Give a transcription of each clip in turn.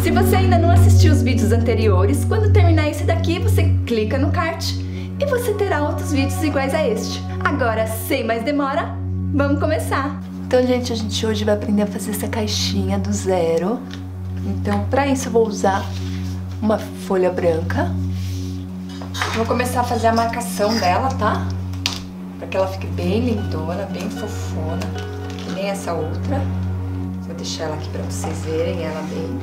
Se você ainda não assistiu os vídeos anteriores, quando terminar esse daqui, você clica no card e você terá outros vídeos iguais a este. Agora, sem mais demora, vamos começar! Então, gente, a gente hoje vai aprender a fazer essa caixinha do zero. Então, para isso eu vou usar uma folha branca. Vou começar a fazer a marcação dela, tá? Para que ela fique bem lindona, bem fofona, que nem essa outra. Vou deixar ela aqui para vocês verem ela bem.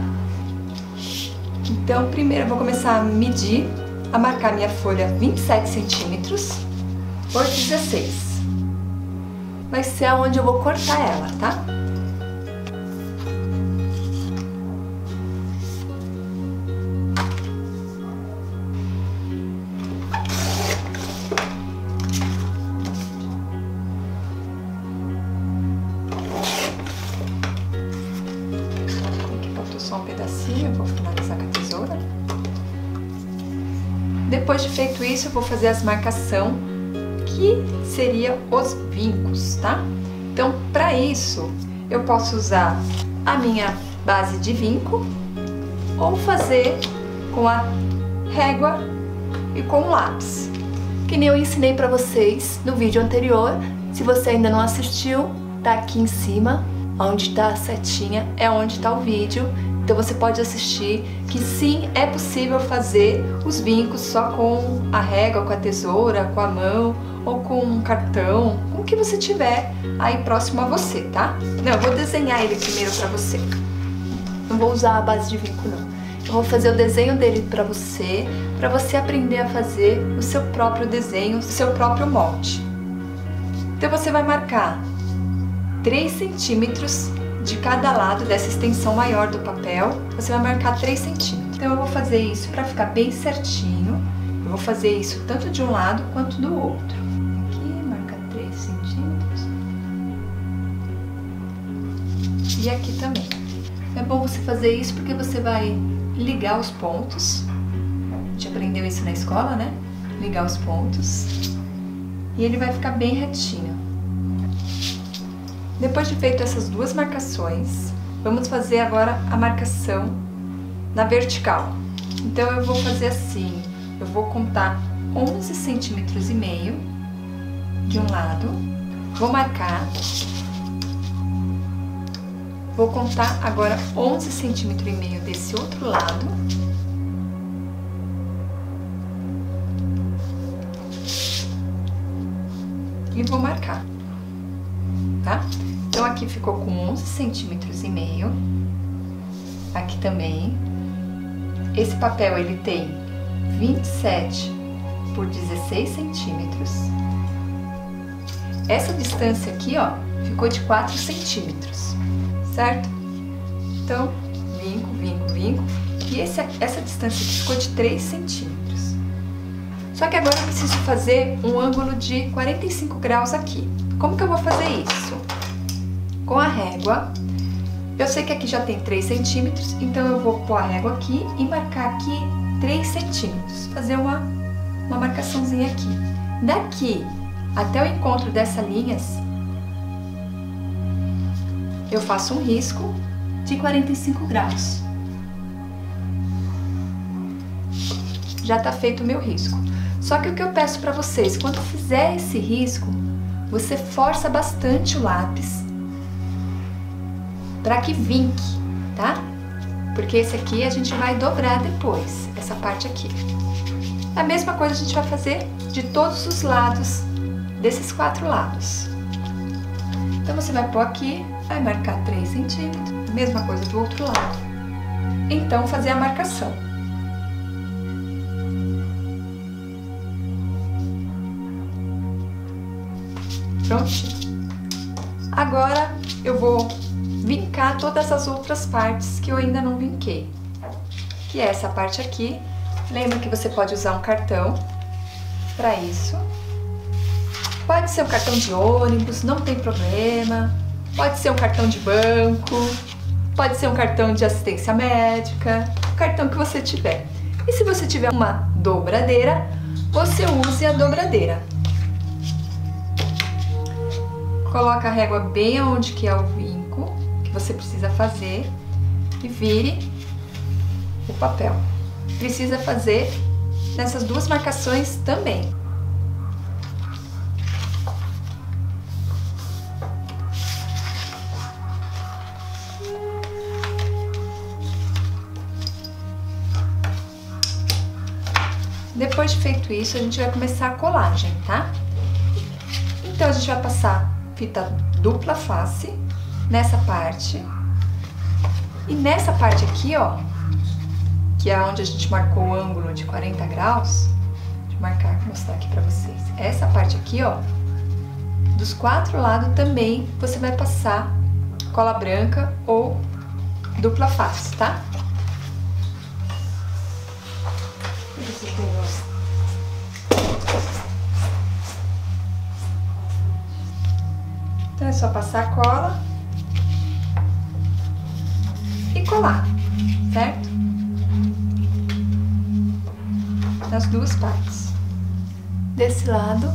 Então, primeiro eu vou começar a medir, a marcar minha folha 27 centímetros por 16. Vai ser aonde eu vou cortar ela, tá? Só um pedacinho, eu vou finalizar com a tesoura. Depois de feito isso, eu vou fazer as marcações, que seria os vincos, tá? Então, para isso, eu posso usar a minha base de vinco ou fazer com a régua e com o lápis, que nem eu ensinei para vocês no vídeo anterior. Se você ainda não assistiu, tá aqui em cima, onde tá a setinha, é onde tá o vídeo. Então você pode assistir que sim, é possível fazer os vincos só com a régua, com a tesoura, com a mão ou com um cartão, com o que você tiver aí próximo a você, tá? Não, eu vou desenhar ele primeiro pra você. Não vou usar a base de vinco, não. Eu vou fazer o desenho dele pra você aprender a fazer o seu próprio desenho, o seu próprio molde. Então você vai marcar 3 centímetros de cada lado dessa extensão maior do papel, você vai marcar 3 centímetros. Então eu vou fazer isso para ficar bem certinho. Eu vou fazer isso tanto de um lado quanto do outro. Aqui, marca 3 centímetros. E aqui também. É bom você fazer isso porque você vai ligar os pontos. A gente aprendeu isso na escola, né? Ligar os pontos. E ele vai ficar bem retinho. Depois de feito essas duas marcações, vamos fazer agora a marcação na vertical. Então eu vou fazer assim, eu vou contar 11 centímetros e meio de um lado, vou marcar, vou contar agora 11 centímetros e meio desse outro lado. E vou marcar, tá? Então aqui ficou com 11 centímetros e meio, aqui também. Esse papel ele tem 27 por 16 centímetros. Essa distância aqui, ó, ficou de 4 centímetros, certo? Então, vinco, vinco, vinco. E essa distância aqui ficou de 3 centímetros. Só que agora eu preciso fazer um ângulo de 45 graus aqui. Como que eu vou fazer isso? Com a régua, eu sei que aqui já tem 3 centímetros, então eu vou pôr a régua aqui e marcar aqui 3 centímetros, fazer uma marcaçãozinha aqui. Daqui até o encontro dessas linhas, eu faço um risco de 45 graus. Já tá feito o meu risco. Só que o que eu peço pra vocês, quando fizer esse risco, você força bastante o lápis para que vinque, tá? Porque esse aqui a gente vai dobrar depois, essa parte aqui. A mesma coisa a gente vai fazer de todos os lados, desses 4 lados. Então você vai pôr aqui, vai marcar 3 centímetros, mesma coisa do outro lado. Então fazer a marcação. Prontinho. Agora eu vou vincar todas as outras partes que eu ainda não vinquei. Que é essa parte aqui. Lembra que você pode usar um cartão para isso. Pode ser um cartão de ônibus, não tem problema. Pode ser um cartão de banco. Pode ser um cartão de assistência médica. O cartão que você tiver. E se você tiver uma dobradeira, você use a dobradeira. Coloca a régua bem onde que é o vinco que você precisa fazer e vire o papel. Precisa fazer nessas duas marcações também. Depois de feito isso, a gente vai começar a colagem, tá? Então, a gente vai passar fita dupla face nessa parte. E nessa parte aqui, ó, que é onde a gente marcou o ângulo de 40 graus, deixa eu mostrar aqui pra vocês. Essa parte aqui, ó, dos 4 lados também você vai passar cola branca ou dupla face, tá? Então é só passar a cola e colar, certo? Nas duas partes. Desse lado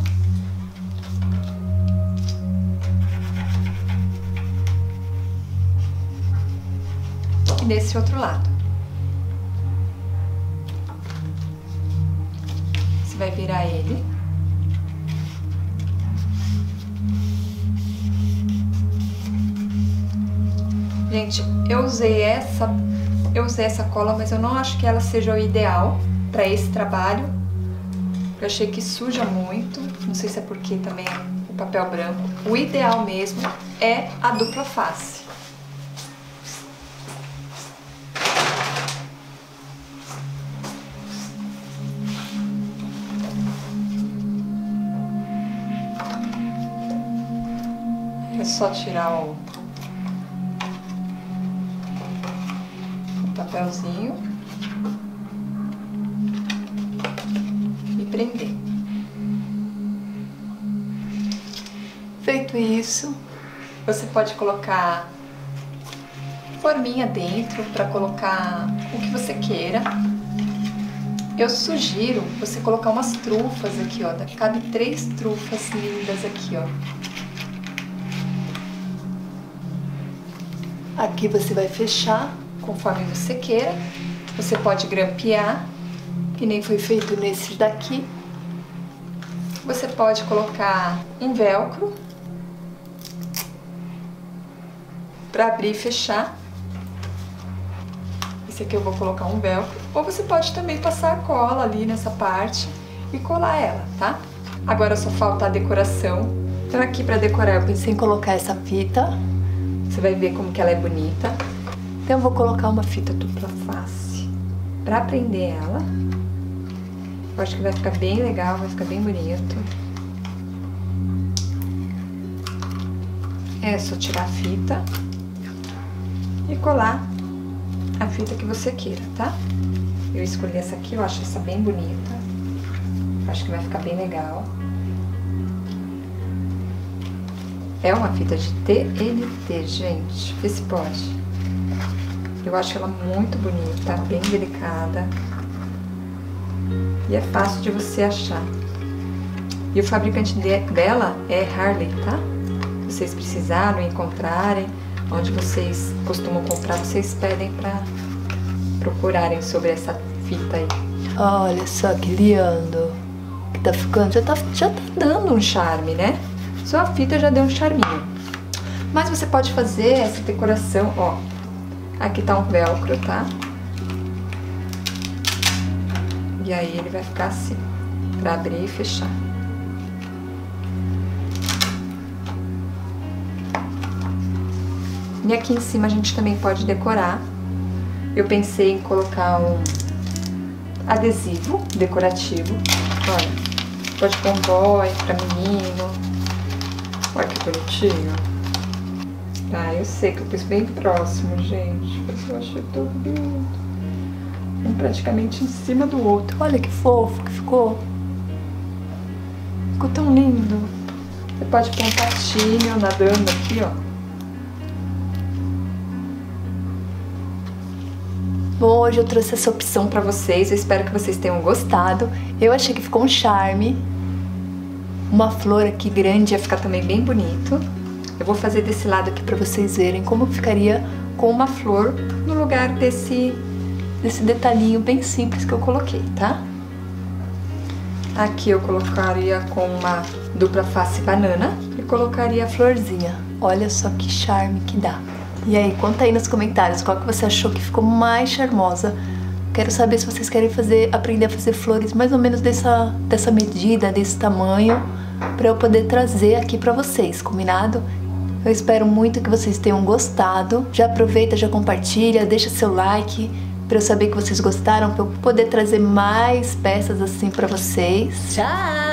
e desse outro lado. Você vai virar ele. Gente, eu usei essa cola, mas eu não acho que ela seja o ideal para esse trabalho. Eu achei que suja muito, não sei se é porque também é o papel branco. O ideal mesmo é a dupla face. É só tirar o papelzinho e prender. Feito isso, você pode colocar forminha dentro para colocar o que você queira. Eu sugiro você colocar umas trufas aqui, ó. Cabe 3 trufas lindas aqui, ó. Aqui você vai fechar conforme você queira. Você pode grampear, que nem foi feito nesse daqui. Você pode colocar um velcro para abrir e fechar. Esse aqui eu vou colocar um velcro. Ou você pode também passar a cola ali nessa parte e colar ela, tá? Agora só falta a decoração. Então aqui para decorar eu pensei em colocar essa fita. Você vai ver como que ela é bonita. Então eu vou colocar uma fita dupla face pra prender ela. Eu acho que vai ficar bem legal, vai ficar bem bonito. É só tirar a fita e colar a fita que você queira, tá? Eu escolhi essa aqui, eu acho essa bem bonita. Acho que vai ficar bem legal. É uma fita de TNT, gente. Vê se pode. Eu acho ela muito bonita, bem delicada. E é fácil de você achar. E o fabricante dela é Harley, tá? Se vocês precisarem, encontrarem, onde vocês costumam comprar, vocês pedem pra procurarem sobre essa fita aí. Olha só que lindo. Que tá ficando, já tá dando um charme, né? Só a fita já deu um charminho. Mas você pode fazer essa decoração, ó. Aqui tá um velcro, tá? E aí ele vai ficar assim, pra abrir e fechar. E aqui em cima a gente também pode decorar. Eu pensei em colocar um adesivo decorativo. Olha, pode pôr um boy pra menino. Olha que bonitinho. Tá, eu sei que eu pus bem próximo, gente. Mas eu achei todo lindo. Um praticamente em cima do outro. Olha que fofo que ficou. Ficou tão lindo. Você pode pôr um patinho nadando aqui, ó. Bom, hoje eu trouxe essa opção pra vocês. Eu espero que vocês tenham gostado. Eu achei que ficou um charme. Uma flor aqui grande ia ficar também bem bonito. Eu vou fazer desse lado aqui pra vocês verem como ficaria com uma flor no lugar desse desse detalhinho bem simples que eu coloquei, tá? Aqui eu colocaria com uma dupla face banana e colocaria a florzinha. Olha só que charme que dá. E aí, conta aí nos comentários qual que você achou que ficou mais charmosa. Quero saber se vocês querem aprender a fazer flores mais ou menos dessa medida, desse tamanho, para eu poder trazer aqui para vocês, combinado? Eu espero muito que vocês tenham gostado. Já aproveita, já compartilha, deixa seu like para eu saber que vocês gostaram, para eu poder trazer mais peças assim para vocês. Tchau!